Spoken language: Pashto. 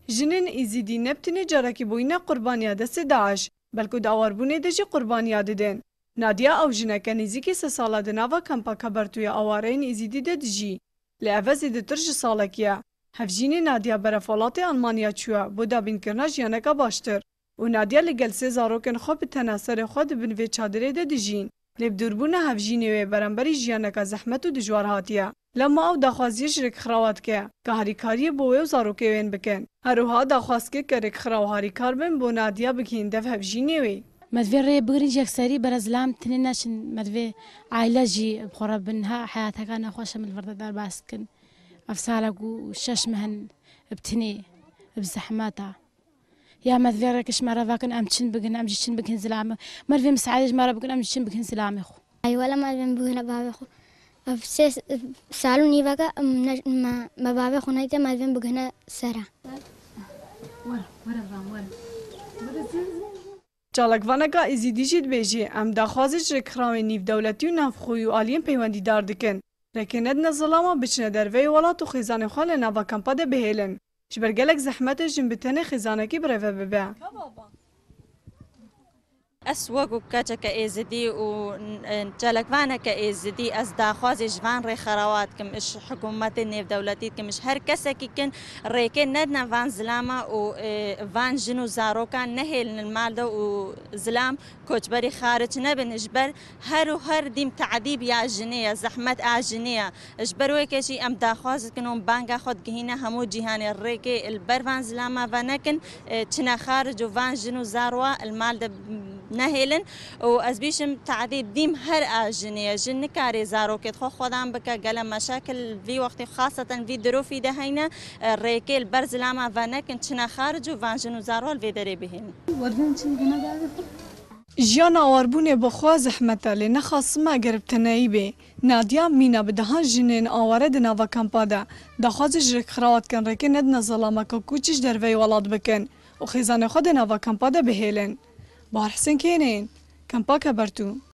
جنین ایزیدی نبتنی جارکی بوینا قربانیا دست داعش بلکو داواربونه دجی قربانیا ددن. نادیا او جنکه نزیکی 3 ساله دناوا کمپا کبرتوی آوارین ایزیدی دجی. لعوزی دترج سالکیه. هفجینی نادیا برفالات آلمانیا چوه بودا بین کرنا جیانکا باشتر. و نادیا لگل 3 زاروکن خوب تناسر خود بن وی چادره دجین. لب دوربونه هفجینی و برانبری جیانکا زحمت و دجوار هاتیه. لما او داخوازیش رک خراوات که هاریکاری بوه و زاروکه وین بکن. هروها داخواست که رک خراو هاریکار بن بو نادیا بکین دف هفجینی وی. مدفع ری بگرین جک سری برازلام تنین نشن مدفع عائلجی بخورا بنها حياتها كان خوش من الفرد دار باسكن أفسالك وشش مهن بتني بزحماتها يا مدفع ركش مرة فاكن أمشين بجن أمشين بجن زلامة مدفع مساعدة مرة بجن أمشين بجن زلامة خو أيوة لما بجن بابا خو أفسس سالوني بقى ما بابا خو نايته مدفع بجن سرا چالکوانکا ایزیدی جید بیجی ام داخوازش رکخراوی نیف دولتی و نافخوی و آلین پیوندی دار دکن. رکنید نظلاما بچنه دروی ولات و خیزان خوال نوا کمپا ده بهیلن. جبرگلک زحمت جنبتن خیزانکی بروه ببه. أسوق كاتك إزدي وجالكوانا كإزدي أزدا خوازي جوان ري خروات كم إش حكومات النيف دولتي كم إش هر كسا كيكن ريكن ندنا فان زلاما و فان جنو زاروكا نهيل المال دو وزلام كوتبري خارج نبن إجبر هر ديم تعذيب يا جنية زحمت جنية إجبر ويكشي أم داخواز كنون بانكا خود جهينا همو جهاني الريكي البر فان زلاما فانكن تنا خارج وفان جنو زاروا المال ده نهيلن وأزبيشم تعذيب ديم هر جنية جن كاري زارو كده خودم بك قلم مشاكل في وقت خاصة في ظروف دهينا الريكي البرز لما فانك انتنا خارج وفان جنو زارو الفيدري بهن جیان آواربونه بخوا زحمته لی نخواستما گربتنایی به نادیا مینا بدهان جنین آواره دناوا کمپا ده دخوازش رک خراوات کن رکی ند نظلاما که کوچش دروی ولاد بکن و خیزان خود دناوا کمپا ده بهیلن بار حسین کینین کمپا کبرتو